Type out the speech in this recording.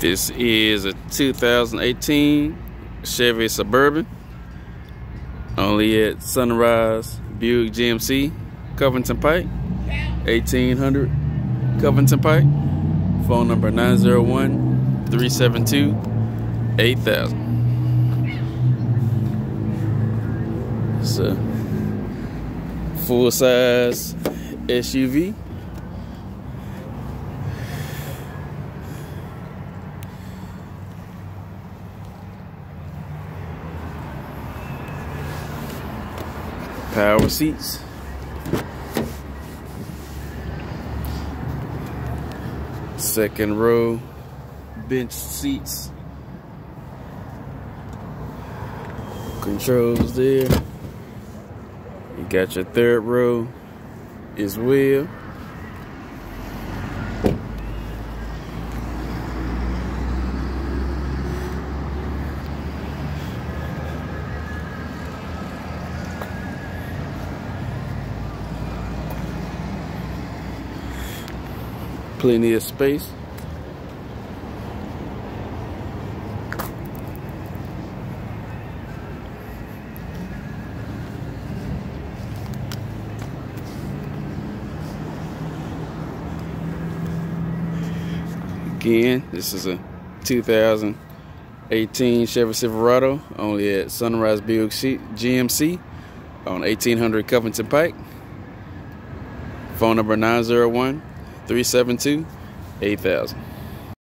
This is a 2018 Chevy Suburban, only at Sunrise Buick GMC, Covington Pike, 1800 Covington Pike. Phone number 901-372-8000. It's a full-size SUV. Power seats. Second row bench seats. Controls there. You got your third row as well. Plenty of space. Again, this is a 2018 Chevy Silverado, only at Sunrise Buick GMC on 1800 Covington Pike. Phone number 901-372-8000.